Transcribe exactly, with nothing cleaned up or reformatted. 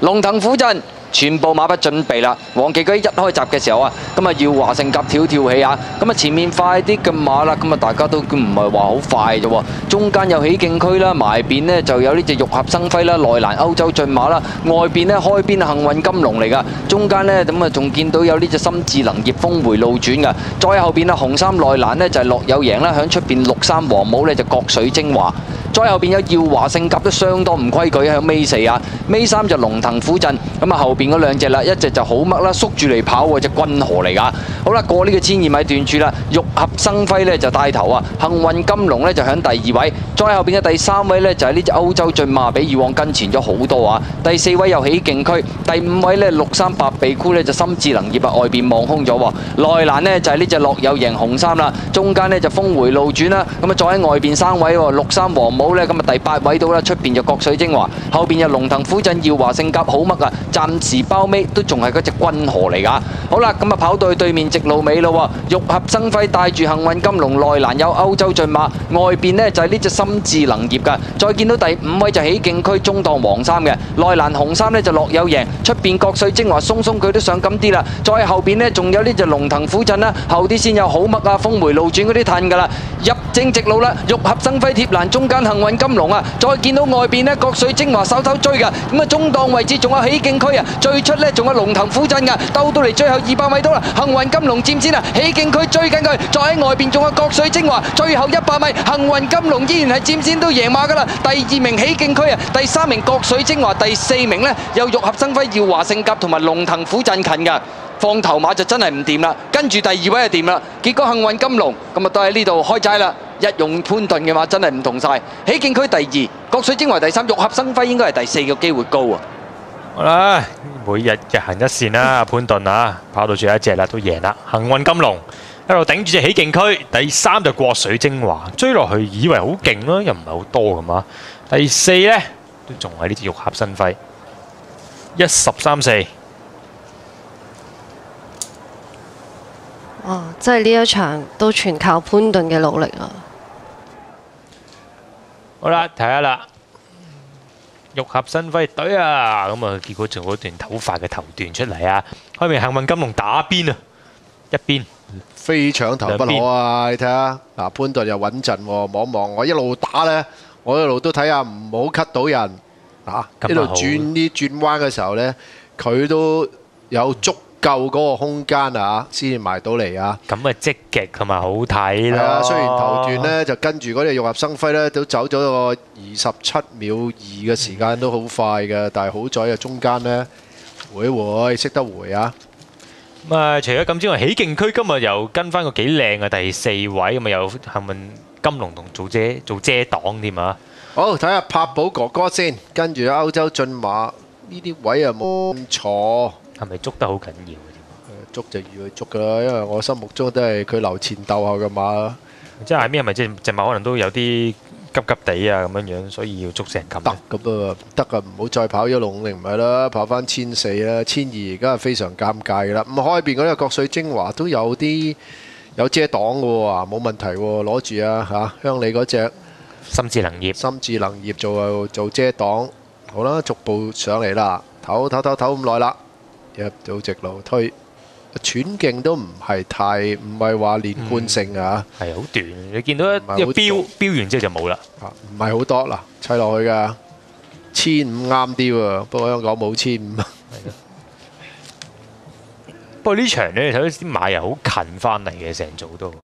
龍騰虎陣。 全部馬不準備啦！黃旗居一開閘嘅時候啊，咁啊耀華聖甲跳跳起啊，咁啊前面快啲嘅馬啦，咁啊大家都唔係話好快啫喎。中間有喜勁區啦，埋邊呢就有呢隻玉合生輝啦，內欄歐洲駿馬啦，外邊呢開邊幸運金龍嚟噶，中間呢咁啊仲見到有呢隻心智能業峰回路轉噶，再後邊啊紅衫內欄呢就係樂有贏啦，響出邊綠衫黃帽呢就國水精華。 再後邊有耀華聖甲都相當唔規矩，響尾四啊，尾三就龍騰虎陣，咁啊後邊嗰兩隻啦，一隻就好乜啦，縮住嚟跑喎，隻君河嚟噶。好啦，過呢個千二米段處啦，玉合生輝呢就帶頭啊，幸運金龍呢就響第二位，再後邊嘅第三位呢就係呢隻歐洲駿馬，比以往跟前咗好多啊。第四位有喜勁區，第五位呢綠衫白鼻箍呢就心智能業啊，外邊望空咗喎，內欄呢就係呢隻樂有贏紅衫啦，中間呢就峰回路轉啦，咁啊再喺外邊三位喎，綠衫黃帽。 好咧，咁啊第八位到啦，出邊就國水精華，後邊有龍騰虎陣、耀華聖甲好乜啊？暫時包尾都仲係嗰隻君河嚟噶。好啦，咁啊跑到去對面直路尾咯喎，玉合生輝帶住幸運金龍，內欄有歐洲駿馬，外邊呢就係呢隻心智能業噶。再見到第五位就喜勁區中檔黃衫嘅，內欄紅衫呢就樂有贏，出邊國水精華鬆鬆佢都上緊啲啦。再後邊呢仲有呢隻龍騰虎陣啦，後啲先有好乜啊，峰回路轉嗰啲褪噶啦，入正直路啦，玉合生輝貼欄中間。 幸運金龍啊！再見到外邊呢，國水精華手手追㗎，咁啊中檔位置仲有喜勁區啊，最出呢仲有龍騰虎陣㗎，兜到嚟最後二百米到啦，幸運金龍佔先啊，喜勁區追緊佢，再喺外邊仲有國水精華，最後一百米幸運金龍依然係佔先都贏馬㗎啦，第二名喜勁區啊，第三名國水精華，第四名呢有玉合生輝、耀華聖甲同埋龍騰虎陣近㗎。 放頭馬就真係唔掂啦，跟住第二位就掂啦，結果幸運金龍咁啊都喺呢度開齋啦，一用潘頓嘅馬真係唔同晒，喜勁區第二，國水精華第三，玉合生輝應該係第四個機會高啊！ 好啦，每日日行一線啦，潘頓啊，跑到最後一隻啦都贏啦，幸運金龍一路頂住隻喜勁區，第三就國水精華，追落去以為好勁咯，又唔係好多咁嘛，第四呢，都仲係呢隻玉合生輝，一十三四。 哇！真係呢一場都全靠潘頓嘅努力啊！ 好啦，睇下啦，玉合生輝隊啊，咁啊結果做咗段好快嘅頭段出嚟啊！開面幸運金龍打邊啊，一邊非搶頭不可啊！你睇下嗱，潘頓又穩陣喎，望一望我一路打呢，我一路都睇下唔好 cut 到人啊！一路轉啲轉彎嘅時候呢，佢都有足夠嗰個空間啊，先至埋到嚟啊！ 咁啊積極同埋好睇啦。 啊，雖然頭段呢就跟住嗰隻玉合生輝呢都走咗個二十七秒二嘅時間都好快嘅，但係好在啊中間呢回一回識得回啊！ 咁啊，除咗咁之外，喜勁區今日又跟翻個幾靚嘅第四位，咁啊有幸運金龍同做遮做遮擋添啊！ 好，睇下柏寶哥哥先，跟住歐洲駿馬呢啲位啊冇錯。 係咪捉得好緊要？ 捉就要去捉噶啦，因為我心目中都係佢留前鬥後嘅馬。 即係下面係咪即係隻馬可能都有啲急急地啊咁樣樣，所以要捉成咁？ 得咁啊，得啊，唔好再跑一六五零咪啦，跑翻千四啦，千二而家係非常尷尬噶啦。咁開邊嗰隻國水精華都有啲有遮擋嘅喎，冇問題喎，攞住啊嚇，鄉里嗰隻心智能業， 心智能業做做遮擋，好啦，逐步上嚟啦，唞唞唞唞咁耐啦。 入到直路推，喘勁都唔係太，唔係話連貫性啊， 係好短。你見到一個標標完之後就冇啦， 唔係好多嗱，砌落去㗎，千五啱啲喎，不過香港冇千五。 不過呢場咧，你睇到啲馬又好近翻嚟嘅成組都。